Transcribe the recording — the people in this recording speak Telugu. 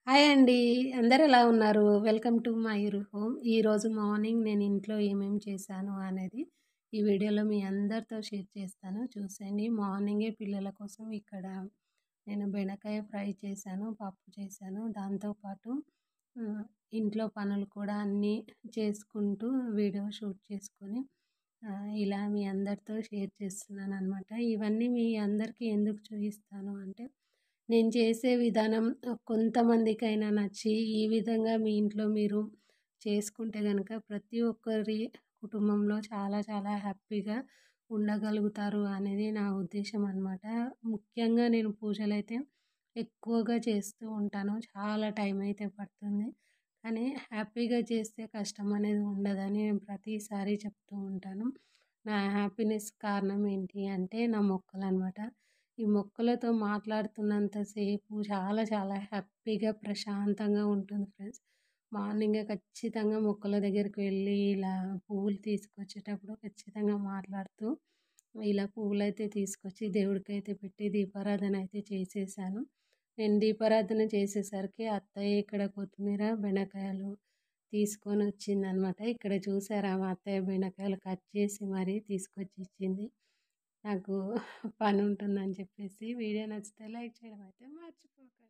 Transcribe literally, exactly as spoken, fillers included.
హాయ్ అండి. అందరూ ఎలా ఉన్నారు? Welcome to my home. ఈరోజు మార్నింగ్ నేను ఇంట్లో ఏమేమి చేశాను అనేది ఈ వీడియోలో మీ అందరితో షేర్ చేస్తాను. చూసేయండి. మార్నింగే పిల్లల కోసం ఇక్కడ నేను బెండకాయ ఫ్రై చేశాను, పప్పు చేశాను. దాంతోపాటు ఆహ్, ఇంట్లో పనులు కూడా అన్నీ చేసుకుంటూ వీడియో షూట్ చేసుకొని ఆహ్, ఇలా మీ అందరితో షేర్ చేస్తున్నాననమాట. ఇవన్నీ మీ అందరికీ ఎందుకు చూపిస్తాను అంటే నేను చేసే విధానం ఆహ్, కొంతమందికైనా నచ్చి, ఈ విధంగా మీ ఇంట్లో మీరు చేసుకుంటే గనక ప్రతి ఒక్కరి కుటుంబంలో చాలా చాలా హ్యాపీగా ఉండగలుగుతారు అనేది నా ఉద్దేశం అనమాట. ముఖ్యంగా నేను పూజలైతే ఎక్కువగా చేస్తూ ఉంటాను. చాలా టైం అయితే పడుతుంది. కానీ హ్యాపీగా చేస్తే కష్టం అనేది ఉండదని నేను ప్రతిసారి చెప్తూ ఉంటాను. నా హ్యాపీనెస్ కారణం ఏంటి అంటే నా మొక్కలనమాట. ఈ మొక్కలతో మాట్లాడుతున్నంత సేపు చాలా చాలా హ్యాపీగా, ప్రశాంతంగా ఉంటుంది ఫ్రెండ్స్. మార్నింగే ఖచ్చితంగా మొక్కల దగ్గరికి వెళ్ళి ఇలా పువ్వులు తీసుకొచ్చేటప్పుడు ఖచ్చితంగా మాట్లాడుతూ ఇలా పువ్వులైతే తీసుకొచ్చి దేవుడికైతే పెట్టి దీపారాధన అయితే చేసేసాను. నేను దీపారాధన చేసేసరికి అత్తయ్య ఇక్కడ కొత్తిమీర, బెండకాయలు తీసుకొనొచ్చిందనమాట. ఇక్కడ చూసారా మా అత్తయ్య బెండకాయలు కట్ చేసి మరీ తీసుకొచ్చి ఇచ్చింది. నాకు పనుంటుందని చెప్పేసి. వీడియో నచ్చితే లైక్ చేయడం అయితే మర్చిపోకండి.